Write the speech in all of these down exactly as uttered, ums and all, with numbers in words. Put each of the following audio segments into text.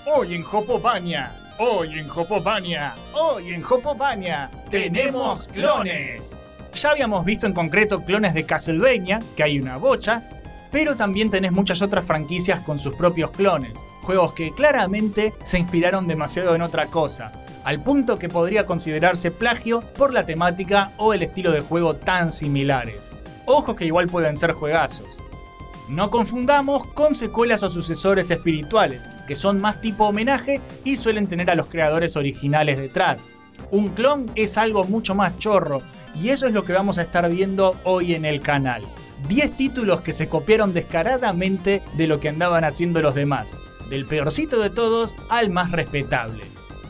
Hoy en Jopopania, hoy en Jopopania, hoy en Jopopania tenemos clones. Ya habíamos visto en concreto clones de Castlevania, que hay una bocha, pero también tenés muchas otras franquicias con sus propios clones. Juegos que claramente se inspiraron demasiado en otra cosa, al punto que podría considerarse plagio por la temática o el estilo de juego tan similares. Ojo que igual pueden ser juegazos. No confundamos con secuelas o sucesores espirituales, que son más tipo homenaje y suelen tener a los creadores originales detrás. Un clon es algo mucho más chorro, y eso es lo que vamos a estar viendo hoy en el canal. diez títulos que se copiaron descaradamente de lo que andaban haciendo los demás, del peorcito de todos al más respetable.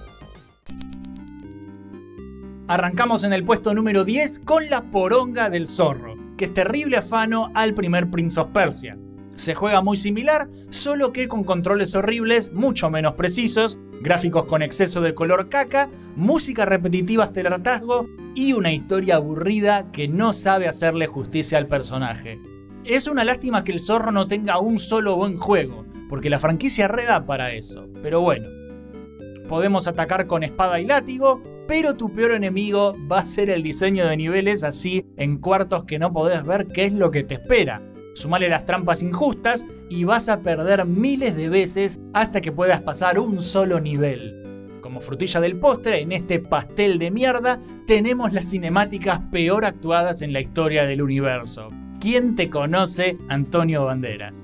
Arrancamos en el puesto número diez con la poronga del zorro, que es terrible afano al primer Prince of Persia. Se juega muy similar, solo que con controles horribles, mucho menos precisos, gráficos con exceso de color caca, música repetitiva hasta el hartazgo y una historia aburrida que no sabe hacerle justicia al personaje. Es una lástima que el zorro no tenga un solo buen juego, porque la franquicia reda para eso, pero bueno. Podemos atacar con espada y látigo, pero tu peor enemigo va a ser el diseño de niveles así en cuartos que no podés ver qué es lo que te espera. Sumale las trampas injustas y vas a perder miles de veces hasta que puedas pasar un solo nivel. Como frutilla del postre, en este pastel de mierda, tenemos las cinemáticas peor actuadas en la historia del universo. ¿Quién te conoce, Antonio Banderas?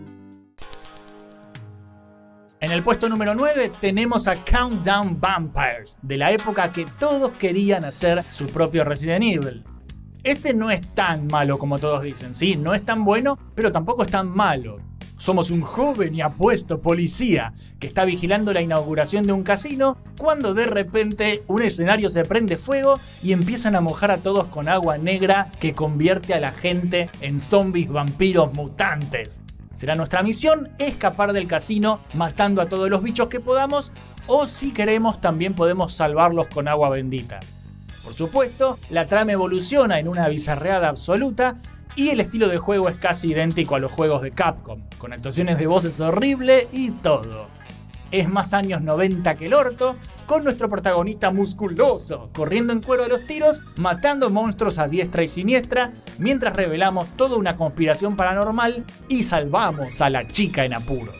En el puesto número nueve tenemos a Countdown Vampires, de la época que todos querían hacer su propio Resident Evil. Este no es tan malo como todos dicen, sí, no es tan bueno, pero tampoco es tan malo. Somos un joven y apuesto policía que está vigilando la inauguración de un casino cuando de repente un escenario se prende fuego y empiezan a mojar a todos con agua negra que convierte a la gente en zombies, vampiros, mutantes. Será nuestra misión escapar del casino matando a todos los bichos que podamos, o si queremos también podemos salvarlos con agua bendita. Por supuesto, la trama evoluciona en una bizarreada absoluta y el estilo de juego es casi idéntico a los juegos de Capcom, con actuaciones de voces horribles y todo. Es más años noventa que el orto, con nuestro protagonista musculoso, corriendo en cuero de los tiros, matando monstruos a diestra y siniestra, mientras revelamos toda una conspiración paranormal y salvamos a la chica en apuros.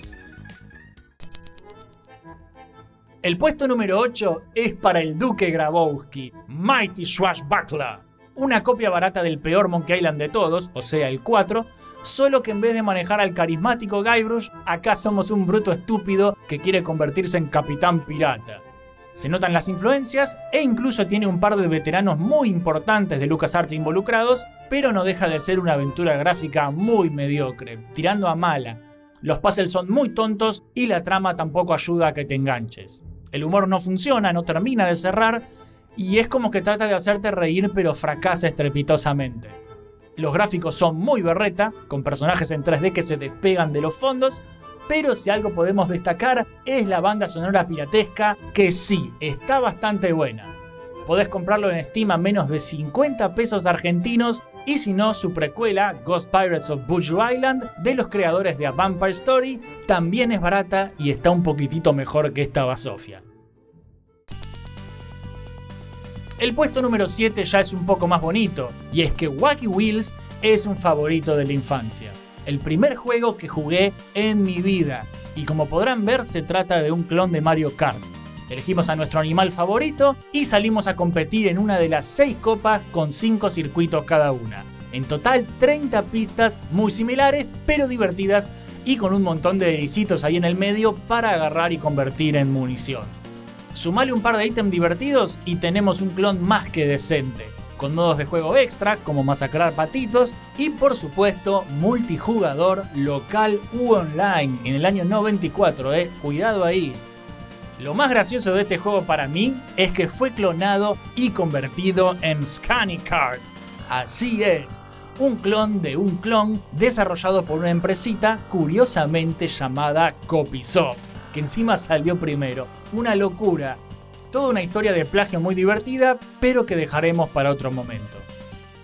El puesto número ocho es para el Duque Grabowski, Mighty Swashbuckler, una copia barata del peor Monkey Island de todos, o sea el cuatro, solo que en vez de manejar al carismático Guybrush, acá somos un bruto estúpido que quiere convertirse en capitán pirata. Se notan las influencias e incluso tiene un par de veteranos muy importantes de LucasArts involucrados, pero no deja de ser una aventura gráfica muy mediocre, tirando a mala. Los puzzles son muy tontos y la trama tampoco ayuda a que te enganches. El humor no funciona, no termina de cerrar y es como que trata de hacerte reír pero fracasa estrepitosamente. Los gráficos son muy berreta, con personajes en tres D que se despegan de los fondos, pero si algo podemos destacar es la banda sonora piratesca, que sí, está bastante buena. Podés comprarlo en Steam a menos de cincuenta pesos argentinos, y si no, su precuela, Ghost Pirates of Buju Island, de los creadores de A Vampire Story, también es barata y está un poquitito mejor que esta basofia. El puesto número siete ya es un poco más bonito, y es que Wacky Wheels es un favorito de la infancia. El primer juego que jugué en mi vida, y como podrán ver se trata de un clon de Mario Kart. Elegimos a nuestro animal favorito y salimos a competir en una de las seis copas con cinco circuitos cada una. En total treinta pistas muy similares pero divertidas y con un montón de ericitos ahí en el medio para agarrar y convertir en munición. Sumale un par de ítems divertidos y tenemos un clon más que decente, con modos de juego extra como masacrar patitos y por supuesto multijugador local u online en el año noventa y cuatro, eh, cuidado ahí. Lo más gracioso de este juego para mí es que fue clonado y convertido en Scany Kart. Así es, un clon de un clon desarrollado por una empresita curiosamente llamada Copysoft, que encima salió primero. Una locura. Toda una historia de plagio muy divertida, pero que dejaremos para otro momento.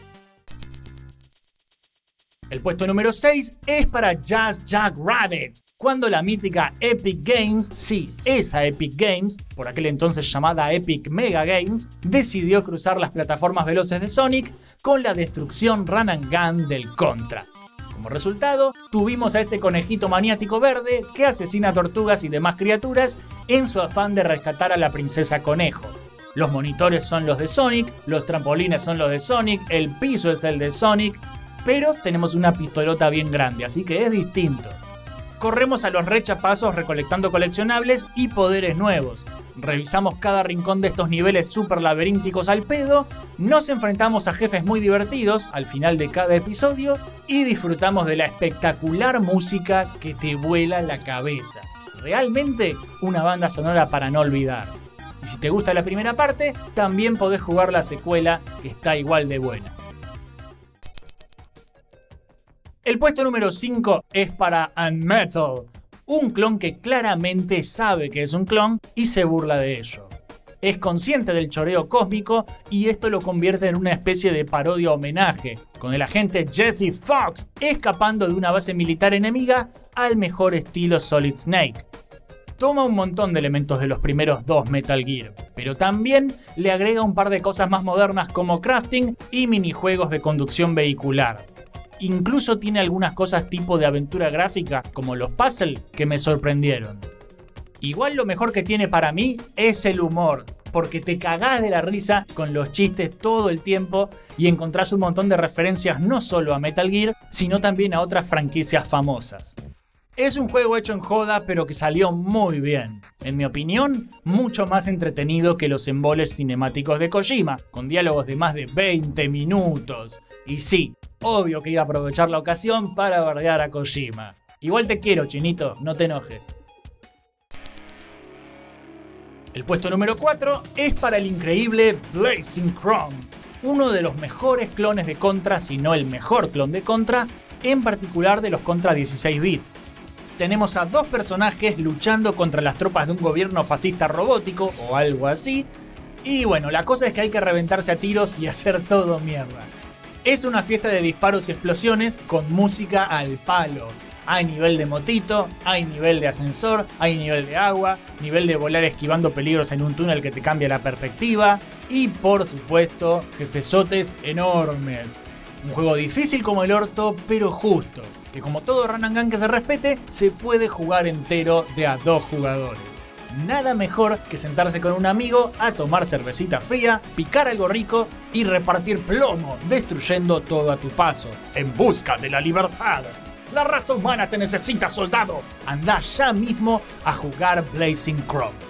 El puesto número seis es para Just Jack Rabbit, cuando la mítica Epic Games, sí, esa Epic Games, por aquel entonces llamada Epic Mega Games, decidió cruzar las plataformas veloces de Sonic con la destrucción run and gun del Contra. Como resultado, tuvimos a este conejito maniático verde que asesina tortugas y demás criaturas en su afán de rescatar a la princesa conejo. Los monitores son los de Sonic, los trampolines son los de Sonic, el piso es el de Sonic, pero tenemos una pistolota bien grande, así que es distinto. Corremos a los rechapazos recolectando coleccionables y poderes nuevos. Revisamos cada rincón de estos niveles super laberínticos al pedo, nos enfrentamos a jefes muy divertidos al final de cada episodio y disfrutamos de la espectacular música que te vuela la cabeza. Realmente una banda sonora para no olvidar. Y si te gusta la primera parte, también podés jugar la secuela que está igual de buena. El puesto número cinco es para Unmetal, un clon que claramente sabe que es un clon y se burla de ello. Es consciente del choreo cósmico y esto lo convierte en una especie de parodia homenaje, con el agente Jesse Fox escapando de una base militar enemiga al mejor estilo Solid Snake. Toma un montón de elementos de los primeros dos Metal Gear, pero también le agrega un par de cosas más modernas como crafting y minijuegos de conducción vehicular. Incluso tiene algunas cosas tipo de aventura gráfica, como los puzzles, que me sorprendieron. Igual lo mejor que tiene para mí es el humor, porque te cagás de la risa con los chistes todo el tiempo y encontrás un montón de referencias no solo a Metal Gear, sino también a otras franquicias famosas. Es un juego hecho en joda, pero que salió muy bien. En mi opinión, mucho más entretenido que los emboles cinemáticos de Kojima, con diálogos de más de veinte minutos. Y sí, obvio que iba a aprovechar la ocasión para bardear a Kojima. Igual te quiero, chinito, no te enojes. El puesto número cuatro es para el increíble Blazing Chrome, uno de los mejores clones de Contra, si no el mejor clon de Contra, en particular de los Contra dieciséis bits. Tenemos a dos personajes luchando contra las tropas de un gobierno fascista robótico o algo así. Y bueno, la cosa es que hay que reventarse a tiros y hacer todo mierda. Es una fiesta de disparos y explosiones con música al palo. Hay nivel de motito, hay nivel de ascensor, hay nivel de agua, nivel de volar esquivando peligros en un túnel que te cambia la perspectiva. Y por supuesto, jefesotes enormes. Un juego difícil como el orto, pero justo. Que como todo run and gun que se respete, se puede jugar entero de a dos jugadores. Nada mejor que sentarse con un amigo a tomar cervecita fría, picar algo rico y repartir plomo, destruyendo todo a tu paso, en busca de la libertad. La raza humana te necesita, soldado. Andá ya mismo a jugar Blazing Chrome.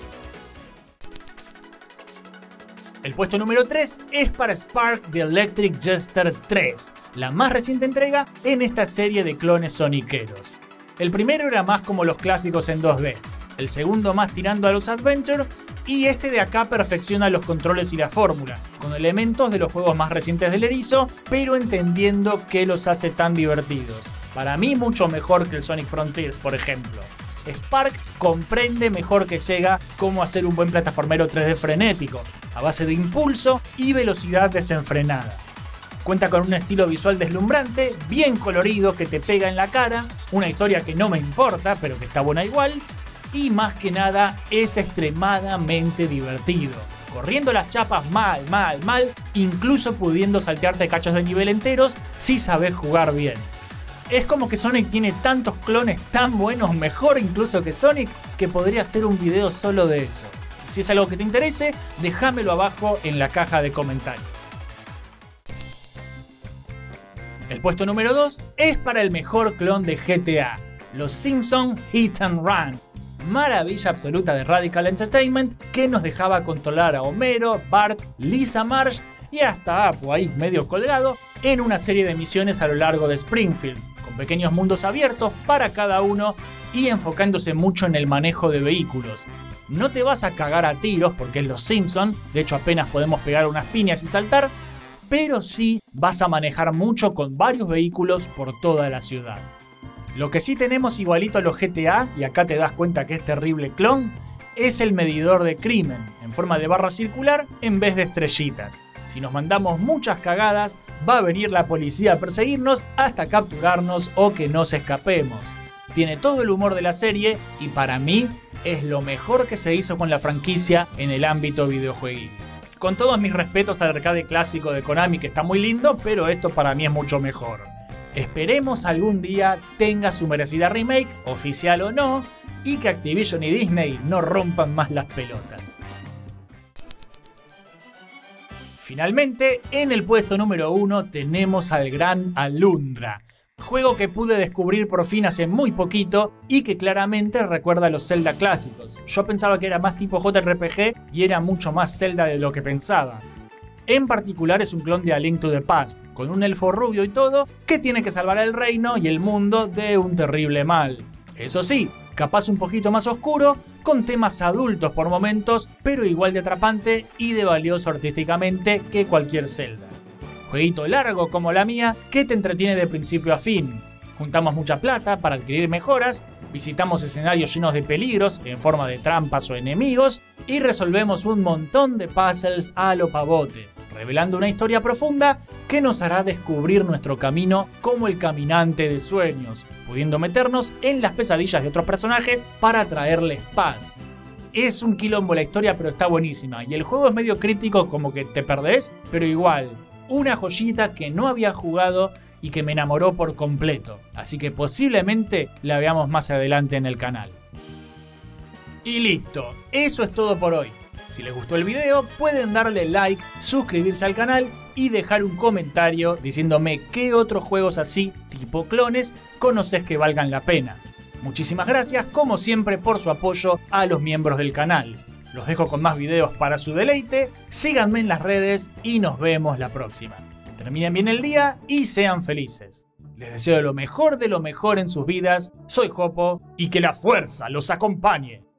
El puesto número tres es para Spark the Electric Jester tres, la más reciente entrega en esta serie de clones soniqueros. El primero era más como los clásicos en dos D, el segundo más tirando a los Adventure, y este de acá perfecciona los controles y la fórmula, con elementos de los juegos más recientes del erizo, pero entendiendo qué los hace tan divertidos. Para mí mucho mejor que el Sonic Frontiers, por ejemplo. Spark comprende mejor que Sega cómo hacer un buen plataformero tres D frenético, a base de impulso y velocidad desenfrenada. Cuenta con un estilo visual deslumbrante, bien colorido que te pega en la cara, una historia que no me importa pero que está buena igual, y más que nada es extremadamente divertido, corriendo las chapas mal, mal, mal, incluso pudiendo saltearte cachos de nivel enteros si sabes jugar bien. Es como que Sonic tiene tantos clones tan buenos, mejor incluso que Sonic, que podría hacer un video solo de eso. Si es algo que te interese, déjamelo abajo en la caja de comentarios. El puesto número dos es para el mejor clon de G T A, los Simpsons Hit and Run. Maravilla absoluta de Radical Entertainment que nos dejaba controlar a Homero, Bart, Lisa Marge y hasta Apu ahí medio colgado en una serie de misiones a lo largo de Springfield, con pequeños mundos abiertos para cada uno y enfocándose mucho en el manejo de vehículos. No te vas a cagar a tiros porque es los Simpsons, de hecho apenas podemos pegar unas piñas y saltar, pero sí vas a manejar mucho con varios vehículos por toda la ciudad. Lo que sí tenemos igualito a los G T A, y acá te das cuenta que es terrible clon, es el medidor de crimen, en forma de barra circular en vez de estrellitas. Si nos mandamos muchas cagadas, va a venir la policía a perseguirnos hasta capturarnos o que nos escapemos. tiene todo el humor de la serie y para mí es lo mejor que se hizo con la franquicia en el ámbito videojueguil. Con todos mis respetos al arcade clásico de Konami, que está muy lindo, pero esto para mí es mucho mejor. Esperemos algún día tenga su merecida remake, oficial o no, y que Activision y Disney no rompan más las pelotas. Finalmente, en el puesto número uno tenemos al gran Alundra, juego que pude descubrir por fin hace muy poquito y que claramente recuerda a los Zelda clásicos. Yo pensaba que era más tipo J R P G y era mucho más Zelda de lo que pensaba. En particular es un clon de A Link to the Past, con un elfo rubio y todo, que tiene que salvar el reino y el mundo de un terrible mal. Eso sí, capaz un poquito más oscuro, con temas adultos por momentos, pero igual de atrapante y de valioso artísticamente que cualquier Zelda. Jueguito largo como la mía, que te entretiene de principio a fin. Juntamos mucha plata para adquirir mejoras, visitamos escenarios llenos de peligros en forma de trampas o enemigos, y resolvemos un montón de puzzles a lo pavote, revelando una historia profunda que nos hará descubrir nuestro camino como el caminante de sueños, pudiendo meternos en las pesadillas de otros personajes para traerles paz. Es un quilombo la historia, pero está buenísima, y el juego es medio crítico, como que te perdés, pero igual, una joyita que no había jugado y que me enamoró por completo, así que posiblemente la veamos más adelante en el canal. Y listo, eso es todo por hoy. Si les gustó el video, pueden darle like, suscribirse al canal y dejar un comentario diciéndome qué otros juegos así, tipo clones, conoces que valgan la pena. Muchísimas gracias, como siempre, por su apoyo a los miembros del canal. Los dejo con más videos para su deleite, síganme en las redes y nos vemos la próxima. Terminen bien el día y sean felices. Les deseo lo mejor de lo mejor en sus vidas, soy Jopo y que la fuerza los acompañe.